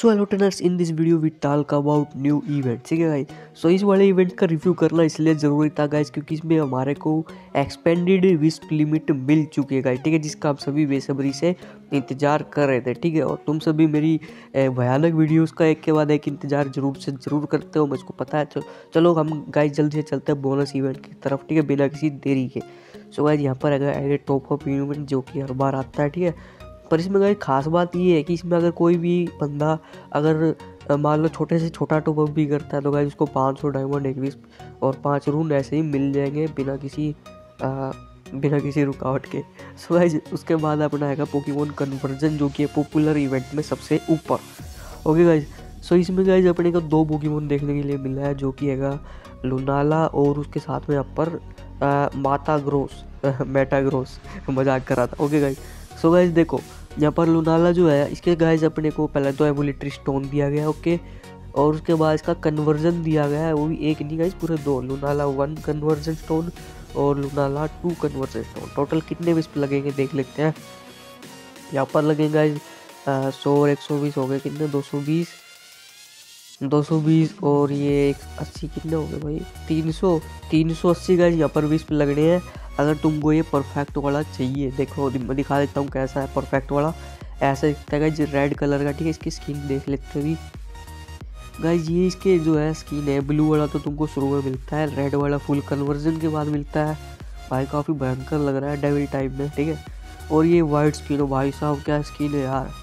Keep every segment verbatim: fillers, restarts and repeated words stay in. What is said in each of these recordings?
So hello trainers, in this video we talk about new event. ठीक है guys. सो इस वाले इवेंट का रिव्यू करना इसलिए ज़रूरी था गाइस क्योंकि इसमें हमारे को एक्सपेंडेड विश लिमिट मिल चुकी है गाइस। ठीक है, जिसका आप सभी बेसब्री से इंतजार कर रहे थे। ठीक है, और तुम सभी मेरी भयानक वीडियोस का एक के बाद एक इंतजार जरूर से ज़रूर करते हो, मुझको पता है। चलो चलो हम गाइस जल्दी से चलते हैं बोनस इवेंट की तरफ। ठीक है, बिना किसी देरी के। सो गाइस यहाँ पर अगर टॉप अप इवेंट जो कि हर बार आता है। ठीक है, पर इसमें गाइस खास बात ये है कि इसमें अगर कोई भी बंदा अगर मान लो छोटे से छोटा टॉप अप भी करता है तो गाइस उसको पाँच सौ डायमंड एकवीस और पाँच रून ऐसे ही मिल जाएंगे बिना किसी आ, बिना किसी रुकावट के। सो गाइस उसके बाद अपना आएगा पोकेमोन कन्वर्जन जो कि पॉपुलर इवेंट में सबसे ऊपर। ओके गाइस, सो इसमें गाइस अपने को दो पोकेमोन देखने के लिए मिला है जो कि हैगा लुनाला और उसके साथ में यहाँ पर माता ग्रोस मेटाग्रोस मजाक कर रहा था। ओके गाइस, सो गाइस देखो यहाँ पर लुनाला जो है इसके गाइस अपने को पहले तो एवोल्यूटरी स्टोन दिया गया है। ओके, और उसके बाद इसका कन्वर्जन दिया गया है, वो भी एक नहीं गाइस पूरे दो, लुनाला वन कन्वर्जन स्टोन और Lunala two conversion stone. Total कितने इस पर लगेंगे देख लेते हैं। यहाँ पर लगेंगे गाइस सौ और एक सौ बीस हो गए कितने, दो सौ बीस दो सौ बीस और ये एक अस्सी कितने हो गए भाई, तीन सौ तीन सौ अस्सी गाइस यहाँ पर बीस पे लगने हैं। अगर तुमको ये परफेक्ट वाला चाहिए, देखो मैं दिखा देता हूँ कैसा है परफेक्ट वाला। ऐसा दिखता है गाइस रेड कलर का। ठीक है, इसकी स्किन देख लेते हैं भी गाइस। ये इसके जो है स्किन है, ब्लू वाला तो तुमको शुरू में मिलता है, रेड वाला फुल कन्वर्जन के बाद मिलता है। भाई काफ़ी भयंकर लग रहा है डेविल टाइप में। ठीक है, और ये वाइट स्किन हो भाई साहब, क्या स्किन है यार।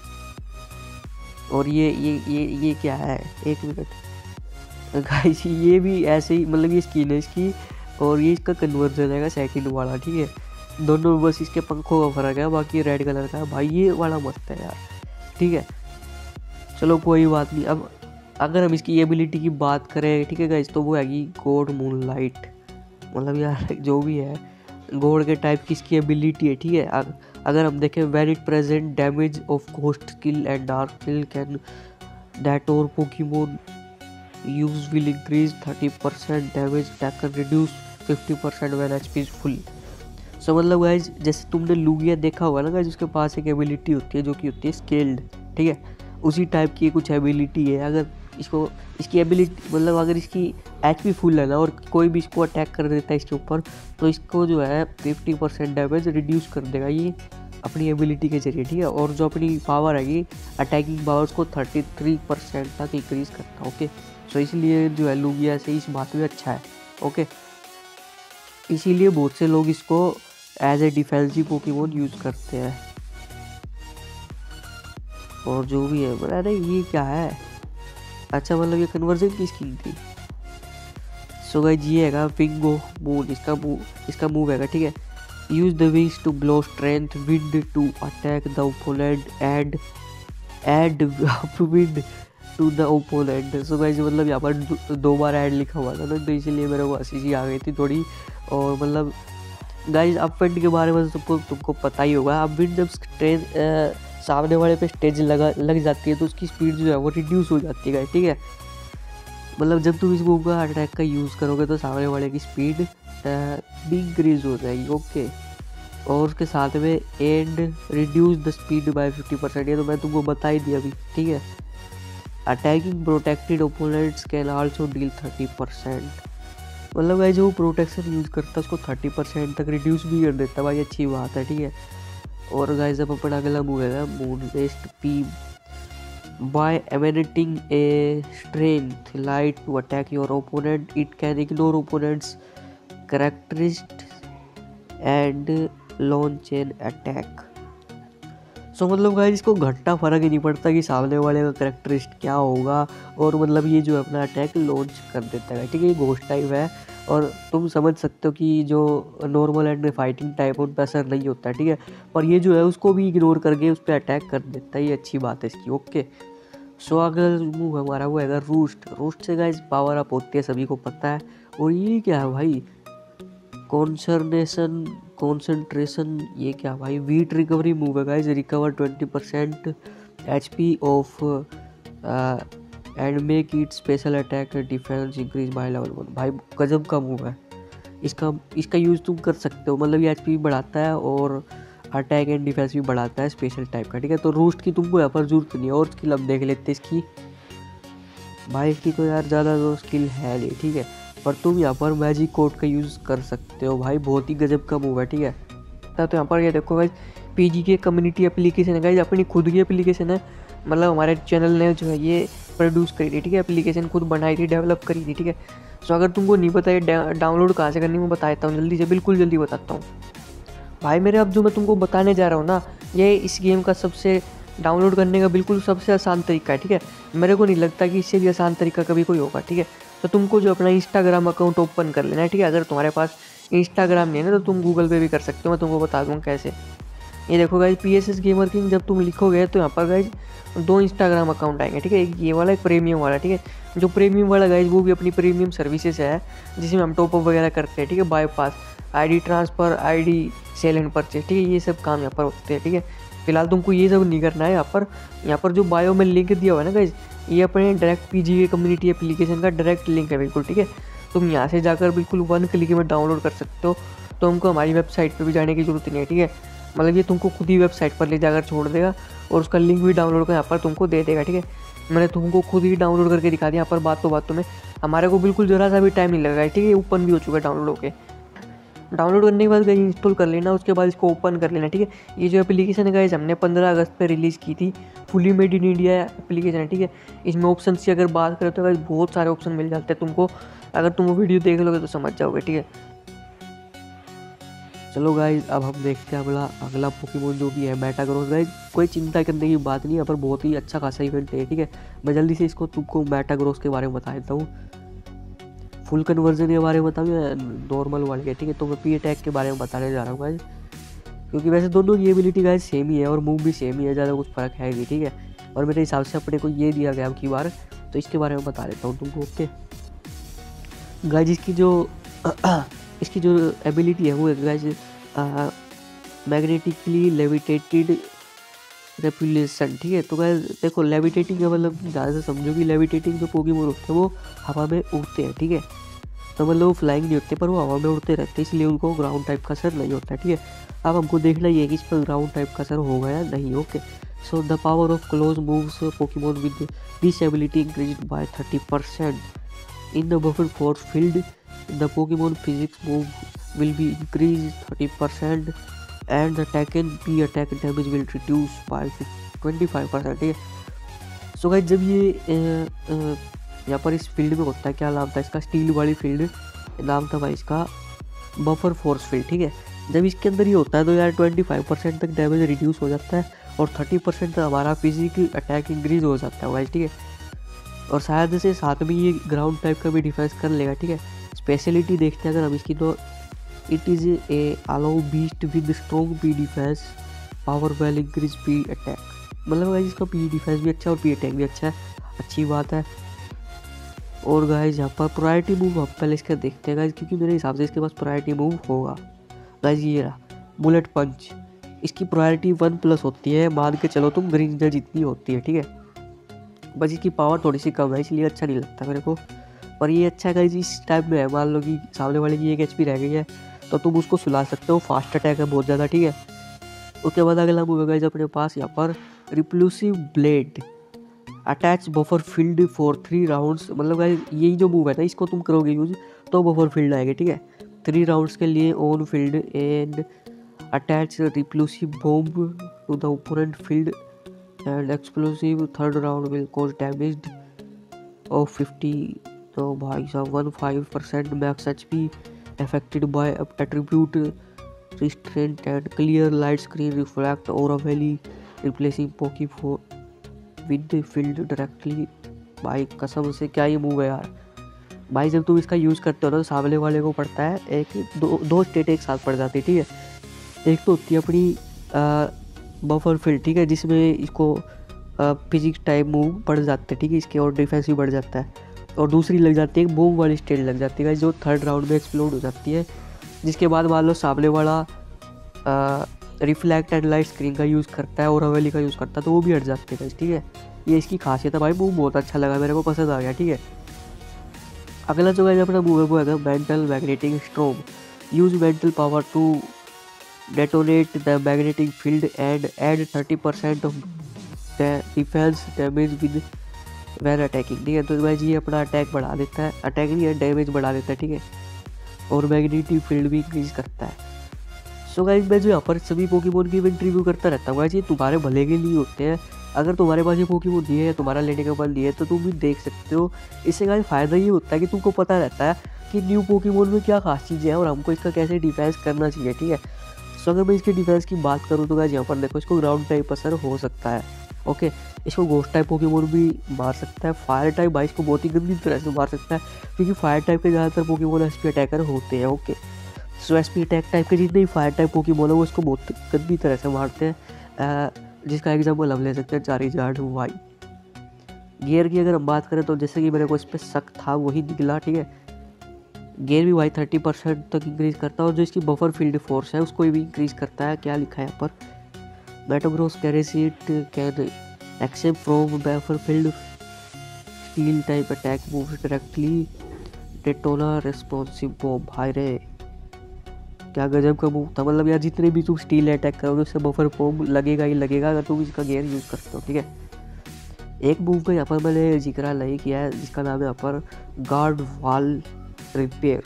और ये ये ये ये क्या है, एक मिनट गाइस, ये भी ऐसे ही मतलब ये स्किन है इसकी और ये इसका कन्वर्जन है सेकंड वाला। ठीक है, दोनों में बस इसके पंखों का फर्क है, बाकी रेड कलर का है। भाई ये वाला मस्त है यार। ठीक है, चलो कोई बात नहीं। अब अगर हम इसकी एबिलिटी की बात करें, ठीक है गाइस, तो वो हैगी गॉड मून लाइट। मतलब यार जो भी है गॉड के टाइप की इसकी एबिलिटी है। ठीक है, अगर हम देखें when it present damage of ghost skill and dark skill can that और Pokemon use will increase thirty percent damage taken reduce fifty percent when HP is full. So मतलब गाइज जैसे तुमने लुगिया देखा होगा ना गाइज, उसके पास एक एबिलिटी होती है जो कि होती है स्केल्ड। ठीक है, उसी टाइप की कुछ एबिलिटी है। अगर इसको इसकी एबिलिटी मतलब अगर इसकी एचपी फुल है ना और कोई भी इसको अटैक कर देता है इसके ऊपर, तो इसको जो है फिफ्टी परसेंट डैमेज रिड्यूस कर देगा ये अपनी एबिलिटी के जरिए। ठीक है, और जो अपनी पावर है अटैकिंग पावर्स को थर्टी थ्री परसेंट तक इंक्रीज करता है। ओके, सो इसलिए जो है लुगिया से इस बात में अच्छा है। ओके, इसीलिए बहुत से लोग इसको as a defensive Pokemon use करते हैं। और जो भी है मतलब अरे ये क्या है, अच्छा मतलब ये कन्वर्जन की स्किन थी। सो गाइस ये हैगा विंगो मून, इसका मूव इसका मूव हैगा। ठीक है, use the wings to blow strength wind to attack the opponent and add wind to the opponent. So guys मतलब यहाँ पर दो बार ऐड लिखा हुआ था ना, तो इसीलिए मेरे को हंसी सी आ गई थी थोड़ी। और मतलब गाइस अपविंड के बारे में तुमको तुमको पता ही होगा। अपविंड जब स्टेज सामने वाले पे स्टेज लगा लग जाती है तो उसकी स्पीड जो है वो रिड्यूस हो जाती है। ठीक है, मतलब जब तुम इस मूव का अटैक का यूज़ करोगे तो सामने वाले की स्पीड भी इंक्रीज हो जाएगी। ओके, और उसके साथ में and reduce the speed by fifty percent, ये तो मैं तुमको बता ही दिया अभी। ठीक है, attacking protected opponents can also deal thirty percent. मतलब भाई जो प्रोटेक्शन यूज़ करता है उसको थर्टी परसेंट तक रिड्यूस भी कर देता है। भाई अच्छी बात है। ठीक है, और गाइस जब अपना अगला मूव है moon west P by emitting a strength light to attack your opponent, it can ignore opponents characteristics and launch an attack. So मतलब गाइस इसको घंटा फर्क ही नहीं पड़ता कि सामने वाले का कैरेक्टरिस्ट क्या होगा, और मतलब ये जो अपना अटैक लॉन्च कर देता है। ठीक है, ये घोस्ट टाइप है और तुम समझ सकते हो कि जो नॉर्मल एंड फाइटिंग टाइप उन पर असर नहीं होता है। ठीक है, पर ये जो है उसको भी इग्नोर करके उस पर अटैक कर देता है, ये अच्छी बात है इसकी। ओके, सो अगर मूव हमारा वो है रूस्ट। रूस्ट से गाइस पावर अप होती है, सभी को पता है। और ये क्या है भाई, कॉन्सर्नेशन कॉन्सेंट्रेशन, ये क्या भाई, वीट रिकवरी मूव है guys. Recover twenty percent H P of and make it special attack defense increase by level one. भाई गजब का मूव है इसका। इसका यूज़ तुम कर सकते हो, मतलब ये एच पी बढ़ाता है और अटैक एंड डिफेंस भी बढ़ाता है स्पेशल टाइप का, ठीक है। तो रूस्ट की तुमको यहाँ पर जरूरत नहीं है। और स्किल हम देख लेते हैं इसकी। भाई इसकी तो यार ज़्यादा तो स्किल है नहीं, ठीक है, पर तुम यहाँ पर मैजिक कोड का यूज़ कर सकते हो। भाई बहुत ही गजब का मूव है, ठीक है। तो यहाँ पर ये देखो गाइस, पीजी के कम्युनिटी एप्लीकेशन है गाइस, अपनी खुद की एप्लीकेशन है। मतलब हमारे चैनल ने जो है ये प्रोड्यूस करी थी, ठीक है, एप्लीकेशन खुद बनाई थी, डेवलप करी थी, ठीक है। सो अगर तुमको नहीं पता ये डाउनलोड कहाँ से करनी, मैं बता देता हूँ जल्दी से, बिल्कुल जल्दी बताता हूँ भाई मेरे। अब जो मैं तुमको बताने जा रहा हूँ ना, ये इस गेम का सबसे डाउनलोड करने का बिल्कुल सबसे आसान तरीका है, ठीक है। मेरे को नहीं लगता कि इससे भी आसान तरीका कभी कोई होगा, ठीक है। तो तुमको जो अपना इंस्टाग्राम अकाउंट ओपन कर लेना है, ठीक है। अगर तुम्हारे पास इंस्टाग्राम नहीं है ना, तो तुम गूगल पे भी कर सकते हो, मैं तुमको बता दूँगा कैसे। ये देखो guys, P S S gamer king जब तुम लिखोगे तो यहाँ पर गाइज दो इंस्टाग्राम अकाउंट आएंगे, ठीक है। एक ये वाला, एक प्रीमियम वाला, ठीक है। जो प्रीमियम वाला गाइज वो भी अपनी प्रीमियम सर्विसेज है, जिसमें हम टॉपअप वगैरह करते हैं, ठीक है। Bypass, ID transfer, ID sale and purchase, ठीक है, ये सब काम यहाँ पर होते हैं, ठीक है। फिलहाल तुमको ये सब नहीं करना है। यहाँ पर यहाँ पर जो बायो में लिंक दिया हुआ है ना गाइज, ये अपने डायरेक्ट पी जी के कम्युनिटी एप्लीकेशन का डायरेक्ट लिंक है बिल्कुल, ठीक है। तुम यहाँ से जाकर बिल्कुल वन क्लिक में डाउनलोड कर सकते हो। तो हमको हमारी वेबसाइट पर भी जाने की जरूरत नहीं है, ठीक है। मतलब ये तुमको खुद ही वेबसाइट पर ले जाकर छोड़ देगा और उसका लिंक भी डाउनलोड कर यहाँ पर तुमको दे देगा, ठीक है। मैंने तुमको खुद ही डाउनलोड करके दिखा दिया यहाँ पर बातों बातों में। हमारे को बिल्कुल ज़रा सा भी टाइम नहीं लगा है, ठीक है। ओपन भी हो चुका है डाउनलोड होके। डाउनलोड करने के बाद गाइस इंस्टॉल कर लेना, उसके बाद इसको ओपन कर लेना, ठीक है। ये जो एप्लीकेशन है गाइस हमने पंद्रह अगस्त पे रिलीज़ की थी, fully made in India application है, ठीक है। इसमें ऑप्शन की अगर बात करें तो गाइस बहुत सारे ऑप्शन मिल जाते हैं तुमको, अगर तुम वो वीडियो देख लोगे तो समझ जाओगे, ठीक है। चलो गाइज अब हम देखते हैं अगला अगला पोकेमोन जो भी है मेटाग्रोस। गाइज कोई चिंता करने की बात नहीं, यहाँ पर बहुत ही अच्छा खासा इवेंट है, ठीक है। मैं जल्दी से इसको तुमको मेटाग्रोस के बारे में बता देता हूँ। फुल कन्वर्जन के बारे में बताऊँ या नॉर्मल वाले के, ठीक है। तो मैं पी अटैक के बारे में बताने जा रहा हूँ गाइज, क्योंकि वैसे दोनों की एबिलिटी गाइज सेम ही है और मूव भी सेम ही है, ज़्यादा कुछ फ़र्क है भी, ठीक है। और मेरे हिसाब से अपने को ये दिया गया अब की बार, तो इसके बारे में बता देता हूँ तुमको, ओके गाइज। इसकी जो इसकी जो एबिलिटी है वो है गाइज मैग्नेटिकली लेविटेटेड रेपुलेशन, ठीक है। तो गाइज देखो लेविटेटिंग का मतलब ज़्यादा से समझो कि लेविटेटिंग जो पोकेमोन होते हैं वो हवा में उड़ते हैं, ठीक है। तो मतलब वो फ्लाइंग नहीं होते पर वो हवा में उड़ते रहते हैं, इसलिए उनको ग्राउंड टाइप का असर नहीं होता, ठीक है। अब हमको देखना ये है कि इस पर ग्राउंड टाइप का असर होगा या नहीं, okay. So the power of close moves Pokemon with this ability increased by thirty percent in the buffer force field. The Pokemon physics move will be increased thirty percent and the taken P attack damage will reduce by twenty-five percent, ठीक है। So guys जब ये यहाँ पर इस field में होता है, क्या नाम था इसका, स्टील वाली फील्ड नाम था भाई इसका, बफर फोर्स फील्ड, ठीक है। जब इसके अंदर ये होता है तो यार पच्चीस परसेंट तक डैमेज रिड्यूस हो जाता है और तीस परसेंट तक हमारा फिजिक अटैक इंक्रीज हो जाता है गाइस, ठीक है। और शायद से साथ में ये ग्राउंड टाइप का भी डिफेंस कर लेगा, ठीक है। स्पेशलिटी देखते हैं अगर हम इसकी, तो it is a allow beast with strong P defence power well increase P attack. मतलब गाइस इसका पी डिफेंस भी अच्छा है और पी अटैक भी अच्छा है, अच्छी बात है। और गाइस यहाँ पर प्रायोरिटी मूव हम पहले इसका देखते हैं गाइस, क्योंकि मेरे हिसाब से इसके पास प्रायोरिटी मूव होगा गाइस। ये रहा बुलेट पंच, इसकी प्रायोरिटी वन प्लस होती है, मान के चलो तुम ग्रीन जितनी होती है, ठीक है। बस इसकी पावर थोड़ी सी कम है इसलिए अच्छा नहीं लगता मेरे को, पर ये अच्छा गाइस इस टाइप में है। मान लो कि सामने वाले की एक एच पी रह गई है तो तुम उसको सुला सकते हो, फास्ट अटैक है बहुत ज़्यादा, ठीक है। उसके बाद अगला मूव है गाइस अपने पास यहाँ पर repulsive blade attach buffer field for three rounds. मतलब गाइस यही जो मूव है ना, इसको तुम करोगे यूज तो बफर फील्ड आएगी, ठीक है। थ्री राउंड्स के लिए on field and attach repulsive bomb to the opponent field and explosive third round will cause damage of fifty. तो भाई साहब one five percent max H P affected by attribute restraint and clear light screen reflect aura valley replacing Pokefo with the field directly। भाई कसम से क्या ये move है यार भाई। जब तुम इसका यूज़ करते हो ना तो सामने वाले को पड़ता है एक दो दो स्टेट एक साथ पड़ जाती है, ठीक है। एक तो होती है अपनी बफर फील्ड, ठीक है, जिसमें इसको फिजिक्स टाइप मूव पड़ जाते हैं, ठीक है, इसके और डिफेंस भी बढ़ जाता है। और दूसरी लग जाती है एक बूम वाली स्टेट लग जाती है जो थर्ड राउंड में एक्सप्लोड हो जाती है, जिसके बाद मान लो सामने वाला रिफ्लेक्ट एंड लाइट स्क्रीन का यूज़ करता है और हवेली का यूज़ करता है तो वो भी हट जाते हैं, ठीक है। ये इसकी खासियत है भाई। मूव बहुत अच्छा लगा मेरे को, पसंद आ गया, ठीक है। अगला जो है अपना मूव है वो है mental magnetic storm. Use mental power to detonate the magnetic field and add thirty percent of defence damage with when attacking. ठीक है, तो गाइज ये अपना अटैक बढ़ा देता है, अटैक नहीं है डैमेज बढ़ा देता है। ठीक है, और मैग्नेटिक फील्ड भी इंक्रीज करता है। सो गाइज मैं जो यहाँ पर सभी पोकेमोन की इवेंट रिव्यू करता रहता हूँ गाइज, ये तुम्हारे भले के लिए होते हैं। अगर तुम्हारे पास ये पोकेमोन नहीं है या तुम्हारा लेने का मन नहीं है तो तुम भी देख सकते हो। इससे गाइज फ़ायदा ये होता है कि तुमको पता रहता है कि न्यू पोकेमोन में क्या खास चीज़ें हैं और हमको इसका कैसे डिफेंस करना चाहिए। ठीक है, सो अगर मैं इसके डिफेंस की बात करूँ तो गाइज यहाँ पर देखो, इसको ग्राउंड टाइप असर हो सकता है। ओके, इसको घोस्ट टाइप पोकेमोन भी मार सकता है। फायर टाइप भाई इसको बहुत ही गंदी तरह से मार सकता है, क्योंकि फायर टाइप के ज़्यादातर पोकेमोन एस पी अटैकर होते हैं। Okay, so S P attack type के जितने भी फायर टाइप पोकेमोन है वो इसको बहुत गंदी तरह से मारते हैं, जिसका एग्जाम्पल हम ले सकते हैं चारिज़ार्ड वाई। गियर की अगर हम बात करें तो जैसे कि मेरे को इस पर शक था वही निकला। ठीक है, गियर भी भाई थर्टी परसेंट तक इंक्रीज करता है, और जो इसकी बफर फील्ड फोर्स है उसको भी इंक्रीज करता है। क्या लिखा है यहाँ पर, मेटाग्रोस कैरेसिट can accept from buffer field steel type attack move directly detonate responsive bomb. भाई रे क्या गजब का मूव था, मतलब यार जितने भी तुम स्टील अटैक करोगे उससे बफर बॉम्ब लगेगा ही लगेगा अगर तुम इसका गियर यूज़ करते हो। ठीक है, एक मूव का यहाँ पर मैंने जिक्र नहीं किया है जिसका नाम है यहाँ पर guard wall repair.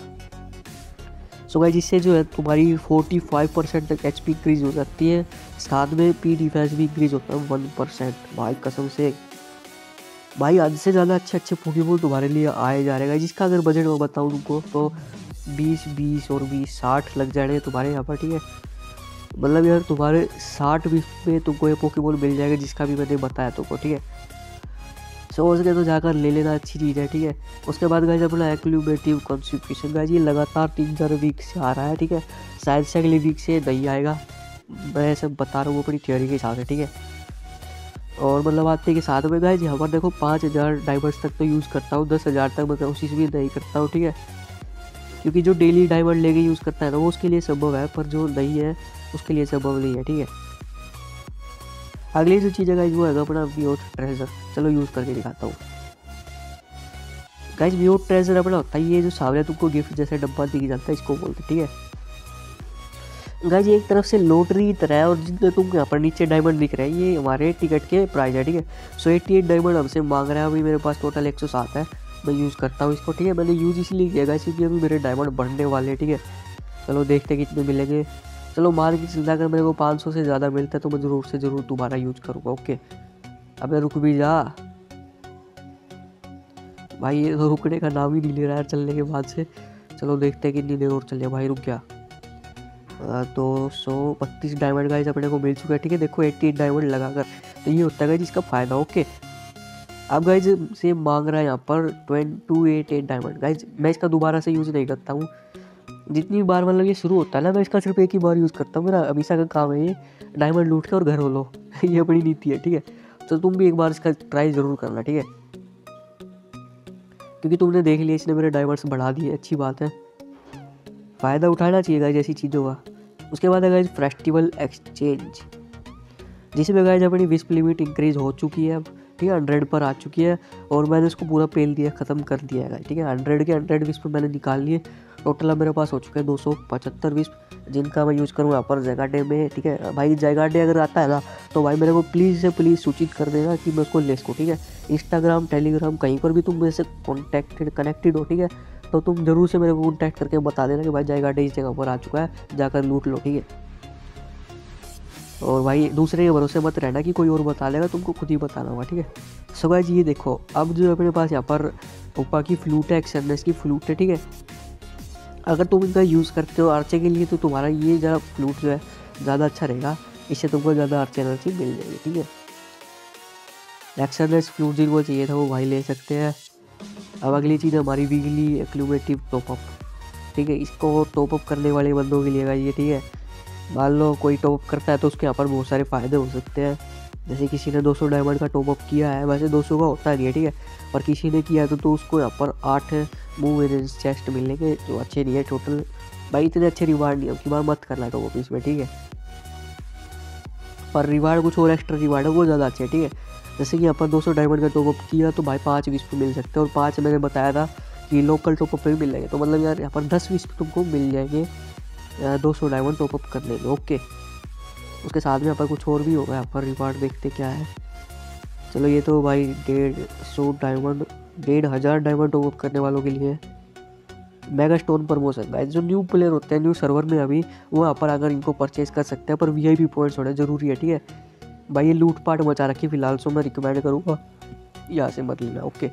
So guys जिससे जो है तुम्हारी पैंतालीस परसेंट तक एचपी इंक्रीज हो जाती है, साथ में पी डिफेंस भी इंक्रीज होता है वन परसेंट। भाई कसम से भाई हद से ज़्यादा अच्छे अच्छे पोकेमोन तुम्हारे लिए आए जा रहे हैं, जिसका अगर बजट मैं बताऊँ तुमको तो बीस बीस और बीस साठ लग जाने तुम्हारे यहाँ पर। ठीक है, मतलब यार तुम्हारे साठ बीस में तुमको ये पोकेमोन मिल जाएगा जिसका भी मैंने बताया तुमको। ठीक है, सो उसके तो जाकर ले लेना, अच्छी चीज़ है। ठीक है, उसके बाद गाइस अपना एक्लूमेटिव कॉन्स्टिट्यूशन गाइस ये लगातार तीन चार वीक से आ रहा है। ठीक है, शायद से अगले वीक से नहीं आएगा, मैं सब बता रहा हूँ अपनी थ्योरी के हिसाब से। ठीक है, और मतलब आते के साथ में गाइस यहाँ पर देखो पाँच हज़ार डायमंड्स तक तो यूज़ करता हूँ, दस हज़ार तक मैं कोशिश भी नहीं करता हूँ। ठीक है, क्योंकि जो डेली डायमंड लेके यूज़ करता है ना वो उसके लिए संभव है, पर जो नहीं है उसके लिए संभव नहीं है। ठीक है, अगली जो चीज़ है गाइस वो है अपना म्यूट ट्रेजर। चलो यूज़ करके दिखाता हूँ गाइस। म्यूट ट्रेजर अपना होता है ये जो सामने तुमको गिफ्ट जैसे डब्बा दिख जाता है, इसको बोलते। ठीक है गाइस, ये एक तरफ से लॉटरी की तरह है, और जितने तुमको यहाँ पर नीचे डायमंड दिख रहे हैं ये हमारे टिकट के प्राइस है। ठीक है, सो अठासी डायमंड हमसे मांग रहा है, अभी मेरे पास टोटल एक सौ सात है, मैं यूज़ करता हूँ इसको। ठीक है, मैंने यूज़ इसलिए किया गाइस क्योंकि अभी मेरे डायमंड बढ़ने वाले हैं। ठीक है, चलो देखते हैं कितने मिलेंगे। चलो मान के चलता अगर मेरे को पाँच सौ से ज़्यादा मिलता है तो मैं ज़रूर से ज़रूर तुम्हारा यूज़ करूँगा। ओके, अबे रुक भी जा भाई, ये तो रुकने का नाम ही नहीं ले रहा है चलने के बाद से। चलो देखते हैं कितनी देर और चले भाई, रुक गया। दो सौ बत्तीस डायमंड गाइस अपने को मिल चुका है। ठीक है, देखो अठासी डायमंड लगाकर तो ये होता है गाइस इसका फ़ायदा। ओके, अब गाइस से मांग रहा है यहाँ पर two eight eight diamond. Guys मैं इसका दोबारा से यूज़ नहीं करता हूँ, जितनी बार मतलब ये शुरू होता है ना मैं इसका सिर्फ एक ही बार यूज़ करता हूँ। मेरा हमेशा का काम है ये डायमंड लूट के और घर हो लो ये अपनी नीति है। ठीक है, तो तुम भी एक बार इसका ट्राई ज़रूर करना। ठीक है, क्योंकि तुमने देख लिया इसने मेरे डायमंड्स बढ़ा दिए, अच्छी बात है, फ़ायदा उठाना चाहिए गाइस ऐसी चीज़ों का। उसके बाद है गाइस फेस्टिवल एक्सचेंज, जिसमें गाइस अपनी विस्प लिमिट इंक्रीज हो चुकी है अब। ठीक है, हंड्रेड पर आ चुकी है और मैंने इसको पूरा पेल दिया, ख़त्म कर दिया है। ठीक है, हंड्रेड के हंड्रेड विस्प मैंने निकाल लिए, टोटल अब मेरे पास हो चुके हैं दो सौ पचहत्तर विस्प, जिनका मैं यूज़ करूँ यहाँ पर जैगाडे में। ठीक है भाई, जैगाडे अगर आता है ना तो भाई मेरे को प्लीज़ से प्लीज़ सूचित कर देना कि मैं उसको ले सकूँ। ठीक है, इंस्टाग्राम टेलीग्राम कहीं पर भी तुम मेरे से कॉन्टैक्टेड कनेक्टेड हो, ठीक है, तो तुम जरूर से मेरे को कॉन्टैक्ट करके बता देना कि भाई जैगाडे इस जगह पर आ चुका है, जाकर लूट लो। ठीक है, और भाई दूसरे के भरोसे मत रहना कि कोई और बता लेगा, तुमको खुद ही बताना होगा। ठीक है, सो गाइस ये देखो अब जो अपने पास यहाँ पर ओपा की फ्लूट है, एक्सएनएस की फ्लूट है। ठीक है, अगर तुम इनका यूज़ करते हो आर्चे के लिए तो तुम्हारा ये ज़रा फ्लूट जो है ज़्यादा अच्छा रहेगा, इससे तुमको ज़्यादा आर्चे एनर्जी मिल जाएगी। ठीक है, एक्सएनएस फ्लूट जिनको चाहिए था वो भाई ले सकते हैं। अब अगली चीज़ हमारी वीकली एक्लूमेटिव टॉपअप। ठीक है, इसको टॉपअप करने वाले बंदों के लिए ये। ठीक है, मान लो कोई टॉपअप करता है तो उसके यहाँ पर बहुत सारे फ़ायदे हो सकते हैं, जैसे किसी ने दो सौ डायमंड का टॉपअप किया है, वैसे दो सौ का होता नहीं है। ठीक है, और किसी ने किया तो, तो उसको यहाँ पर आठ मूव एजेंस चेस्ट मिलेंगे जो अच्छे नहीं है टोटल। भाई इतने अच्छे रिवार्ड नहीं है कि बार मत करना टॉपअप इसमें। ठीक है, पर रिवार्ड कुछ और एक्स्ट्रा रिवार्ड है वो ज़्यादा अच्छे है। ठीक है, जैसे कि यहाँ पर दो सौ डायमंड का टॉपअप किया तो भाई पाँच विस्प मिल सकते हैं, और पाँच मैंने बताया था कि लोकल टॉपअप पे भी मिल जाएंगे, तो मतलब यार यहाँ पर दस विस्प तुमको मिल जाएंगे दो सौ डायमंड टॉपअप कर लेंगे। ओके, उसके साथ में यहाँ पर कुछ और भी होगा। यहाँ पर रिवार्ड देखते क्या है। चलो ये तो भाई डेढ़ सौ डायमंड, डेढ़ हज़ार डायमंड टॉपअप करने वालों के लिए मेगा स्टोन प्रमोशन। गाइस जो न्यू प्लेयर होते हैं न्यू सर्वर में अभी, वो यहाँ पर अगर इनको परचेज कर सकते हैं, पर वीआईपी पॉइंट्स होने जरूरी है। ठीक है भाई, ये लूट पाट मचा रखी फिलहाल, सो मैं रिकमेंड करूँगा यहाँ से मत लेना। ओके,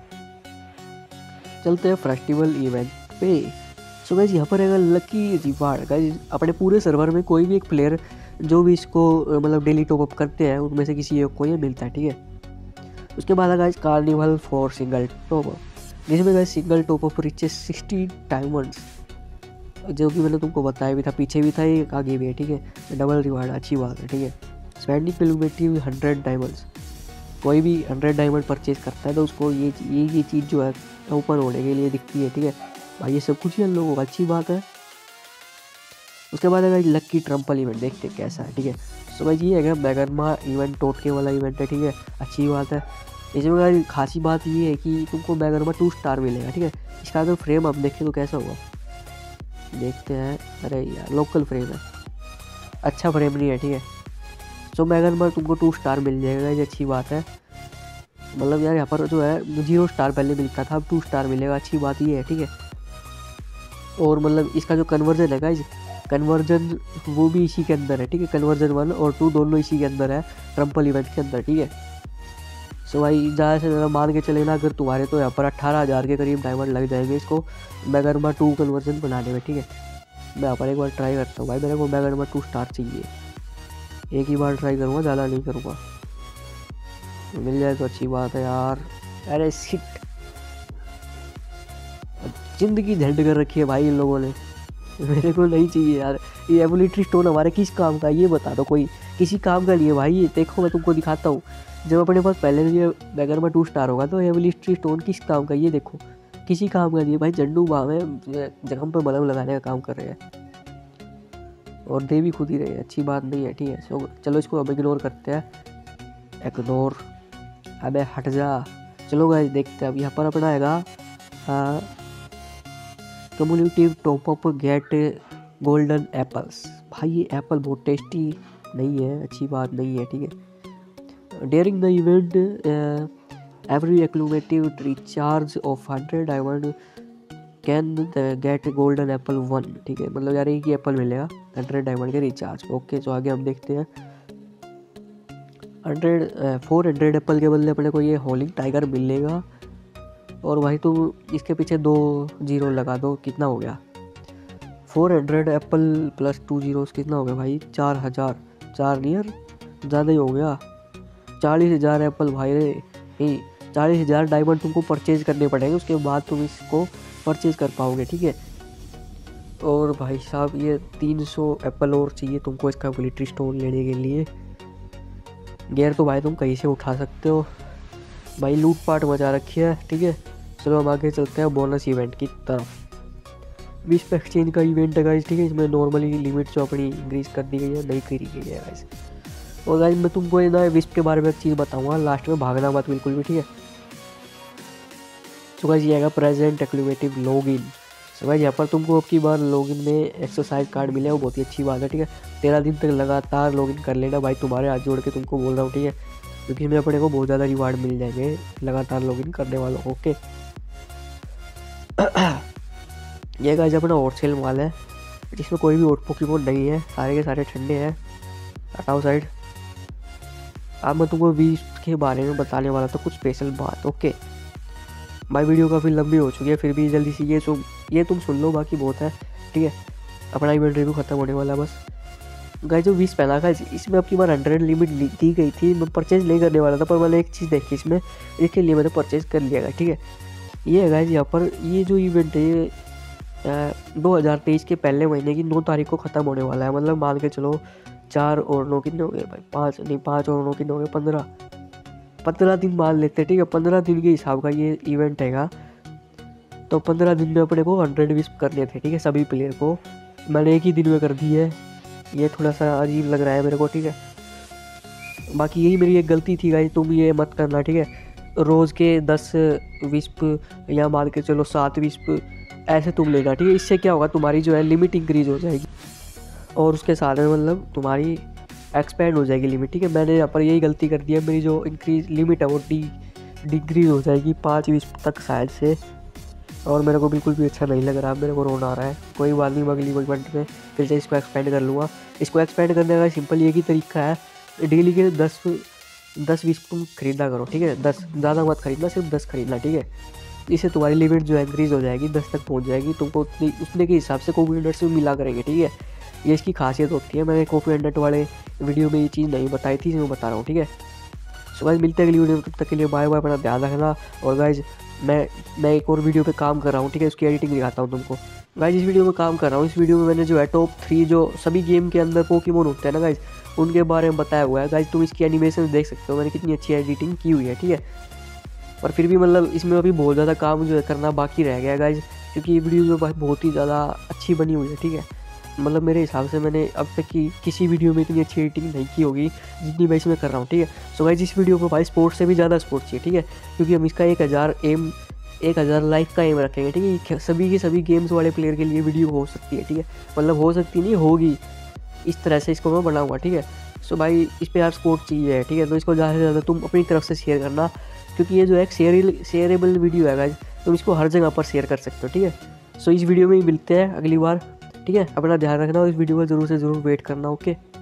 चलते हैं फेस्टिवल इवेंट पे। सो गाइस यहाँ पर है लकी रिवार्ड। गाइस अपने पूरे सर्वर में कोई भी एक प्लेयर जो भी इसको मतलब डेली टॉपअप करते हैं उनमें से किसी एक को ये मिलता है। ठीक है, उसके बाद guys carnival for single top up, जिसमें guys single top up reaches sixty diamonds, जो कि मैंने तुमको बताया भी था, पीछे भी था, एक आगे भी है। ठीक है, डबल रिवार्ड, अच्छी बात है। ठीक है, स्पेंडिंग क्यूमुलेटिव हंड्रेड डायमंड्स, कोई भी हंड्रेड डायमंड परचेज करता है तो उसको ये ये ये चीज़ जो है ओपन होने के लिए दिखती है। ठीक है भाई, ये सब कुछ ही हम लोगों को अच्छी बात है। उसके बाद अगर लक्की ट्रम्पल इवेंट देखते हैं कैसा है। ठीक है, सो भाई ये है मैगनमा इवेंट, टोटके वाला इवेंट है। ठीक है, अच्छी बात है। इसमें अगर खासी बात ये है कि तुमको मैगनमा टू स्टार मिलेगा। ठीक है, इसका अगर फ्रेम आप देखें तो कैसा होगा, देखते हैं। अरे यार लोकल फ्रेम है, अच्छा फ्रेम नहीं है। ठीक है, सो मैगनमा तुमको टू स्टार मिल जाएगा, ये अच्छी बात है। मतलब यार यहाँ पर जो है जीरो स्टार पहले मिलता था, अब टू स्टार मिलेगा, अच्छी बात ये है। ठीक है, और मतलब इसका जो कन्वर्जन है गाइस, कन्वर्जन वो भी इसी के अंदर है। ठीक है, कन्वर्जन वन और टू दोनों इसी के अंदर है, ट्रम्पल इवेंट के अंदर। ठीक है, सो भाई ज़्यादा से ज़्यादा मान के चले ना अगर तुम्हारे, तो यहाँ पर अट्ठारह हज़ार के करीब डायमंड लग जाएंगे इसको मैगनमा टू कन्वर्जन बनाने में। ठीक है, मैं यहाँ पर एक बार ट्राई करता हूँ भाई, मेरे को मैगनमा टू स्टार चाहिए, एक ही बार ट्राई करूँगा, ज़्यादा नहीं करूँगा। मिल जाए तो अच्छी बात है यार। अरे शिट, जिंदगी झंड कर रखी है भाई इन लोगों ने, मेरे को नहीं चाहिए यार। ये एवोल्यूटरी स्टोन हमारे किस काम का, ये बता दो कोई, किसी काम का लिए भाई। ये देखो मैं तुमको दिखाता हूँ, जब अपने पास पहले से ये मैगनमा टू स्टार होगा तो एवोल्यूटरी स्टोन किस काम का, ये देखो किसी काम का लिए भाई। झंडू बाम है, जख्म पे मलहम लगाने का काम कर रहे हैं, और दे भी खुद ही रहे, अच्छी बात नहीं है। ठीक है, सो चलो इसको अब इग्नोर करते हैं, इग्नोर, अबे हट जा। चलो गाइस देखते हैं अब यहाँ पर अपना आएगा cumulative top up get golden apples. भाई ये एप्पल बहुत टेस्टी नहीं है, अच्छी बात नहीं है। ठीक है, during the event every accumulative recharge of hundred diamond can get golden apple one. ठीक है, मतलब यार एक ही एप्पल मिलेगा हंड्रेड डायमंड के रिचार्ज। ओके, तो आगे हम देखते हैं। हंड्रेड फोर हंड्रेड एप्पल के बदले अपने को ये होलिंग टाइगर मिलेगा, और भाई तुम इसके पीछे दो जीरो लगा दो, कितना हो गया, four hundred apple plus two zero कितना हो गया भाई, चार हज़ार, चार नियर ज़्यादा ही हो गया, चालीस हज़ार एप्पल भाई रे। नहीं, चालीस हज़ार डायमंड तुमको परचेज करने पड़ेंगे, उसके बाद तुम इसको परचेज कर पाओगे। ठीक है, और भाई साहब ये तीन सौ एप्पल और चाहिए तुमको इसका एबिलिटी स्टोन लेने के लिए। गेयर तो भाई तुम कहीं से उठा सकते हो भाई, लूट पाट मचा रखी है। ठीक है, चलो हम आगे चलते हैं बोनस इवेंट की तरफ। विस्प एक्सचेंज का इवेंट है गाइस। ठीक है, इसमें नॉर्मली लिमिट जो अपनी इंक्रीज कर दी गई है, नहीं करी गई है गाइस। और गाइस मैं तुमको ये ना विस्प के बारे में एक चीज़ बताऊंगा, लास्ट में भागना मत बिल्कुल भी। ठीक है, तो गाइस ये आएगा present accumulative login. So guys यहाँ पर तुमको अब की बार लॉगिन में एक्सरसाइज कार्ड मिले, वो बहुत ही अच्छी बात है। ठीक है, तेरह दिन तक लगातार लॉगिन कर लेना भाई, तुम्हारे हाथ जोड़ के तुमको बोल रहा हूँ। ठीक है, क्योंकि इसमें अपने को बहुत ज़्यादा रिवार्ड मिल जाएंगे लगातार लॉगिन करने वालों को। ओके, ये गाइस अपना हॉट सेल माल है, जिसमें कोई भी हॉट पोकेमॉन नहीं है, सारे के सारे ठंडे हैं। हटाओ साइड। अब मैं तुमको वी के बारे में बताने वाला था कुछ स्पेशल बात। ओके भाई, वीडियो काफ़ी लंबी हो चुकी है, फिर भी जल्दी से ये सुन ये तुम सुन लो, बाकी बहुत है। ठीक है, अपना इवेंट रिव्यू खत्म होने वाला है बस। गाइस जो बीस पहना था इसमें अपनी बार हंड्रेड लिमिट दी गई थी, मैं परचेज नहीं करने वाला था, पर मैंने एक चीज़ देखी इसमें, इसके लिए मैंने परचेज कर लिया। ठीक है, ये है गाइस यहाँ पर ये जो इवेंट है ये दो हज़ार तेईस के पहले महीने की नौ तारीख को ख़त्म होने वाला है। मतलब मान के चलो चार और नौ कितने हो गए भाई, पाँच नहीं पाँच और नौ कितने हो गए, पंद्रह पंद्रह दिन मान लेते हैं। ठीक है, पंद्रह दिन के हिसाब का ये इवेंट हैगा, तो पंद्रह दिन में अपने को हंड्रेड विस्प करने थे। ठीक है, सभी प्लेयर को मैंने एक ही दिन में कर दी है, ये थोड़ा सा अजीब लग रहा है मेरे को। ठीक है, बाकी यही मेरी एक गलती थी गाइस, तुम ये मत करना। ठीक है, रोज़ के दस विस्प या मान के चलो सात विस्प ऐसे तुम लेना, ठीक है। इससे क्या होगा, तुम्हारी जो है लिमिट इंक्रीज़ हो जाएगी और उसके साथ में मतलब तुम्हारी एक्सपेंड हो जाएगी लिमिट, ठीक है। मैंने यहाँ पर यही गलती कर दी है, मेरी जो इंक्रीज लिमिट है वो डी डिक्रीज हो जाएगी पाँच विस्प तक शायद से, और मेरे को बिल्कुल भी अच्छा नहीं लग रहा, मेरे को रोना आ रहा है। कोई बात नहीं, अगली इवेंट में फिर से इसको एक्सपेंड कर लूँगा। इसको एक्सपेंड करने का सिंपल एक ही तरीका है, डेली के दस दस बीस तुम खरीदा करो, ठीक है। दस ज़्यादा मत खरीदना, सिर्फ दस खरीदना, ठीक है। इससे तुम्हारी लिमिट जो है इंक्रीज़ हो जाएगी, दस तक पहुंच जाएगी। तुमको उतनी उतने के हिसाब से कॉपी नट्स भी मिला करेंगे, ठीक है। ये इसकी खासियत होती है। मैंने कॉपी नट वाले वीडियो में ये चीज़ नहीं बताई थी, मैं बता रहा हूँ, ठीक है। सो गाइस मिलते हैं अगली वीडियो में, तब तक के लिए बाय बाय, अपना ध्यान रखना। और गाइज मैं मैं एक और वीडियो पे काम कर रहा हूँ, ठीक है, उसकी एडिटिंग दिखाता हूँ तुमको। गाइज इस वीडियो में काम कर रहा हूँ, इस वीडियो में मैंने जो है टॉप थ्री जो सभी गेम के अंदर पोकेमोन होते हैं ना गाइज, उनके बारे में बताया हुआ है। गाइज तुम इसकी एनिमेशन देख सकते हो, मैंने कितनी अच्छी एडिटिंग की हुई है, ठीक है। पर फिर भी मतलब इसमें अभी बहुत ज़्यादा काम जो है करना बाकी रह गया गाइज, क्योंकि ये वीडियो जो बहुत ही ज़्यादा अच्छी बनी हुई है, ठीक है। मतलब मेरे हिसाब से मैंने अब तक की किसी वीडियो में इतनी अच्छी एडिटिंग नहीं की होगी जितनी मैं इसमें कर रहा हूँ, ठीक है। सो गाइज इस वीडियो को भाई स्पोर्ट्स से भी ज़्यादा स्पोर्ट्स चाहिए, ठीक है, क्योंकि हम इसका एक हज़ार एम एक हज़ार लाइक का एम रखेंगे, ठीक है। सभी के सभी गेम्स वाले प्लेयर के लिए वीडियो हो सकती है, ठीक है, मतलब हो सकती नहीं होगी, इस तरह से इसको मैं बनाऊँगा, ठीक है। सो भाई इस पर यार सपोर्ट चाहिए, ठीक है। तो इसको ज़्यादा से ज़्यादा तुम अपनी तरफ से शेयर करना, क्योंकि ये जो है एक शेयर शेयरेबल वीडियो है गाइज, तुम इसको हर जगह पर शेयर कर सकते हो, ठीक है। सो इस वीडियो में ही मिलते हैं अगली बार, ठीक है। अपना ध्यान रखना और इस वीडियो को ज़रूर से ज़रूर वेट करना, ओके।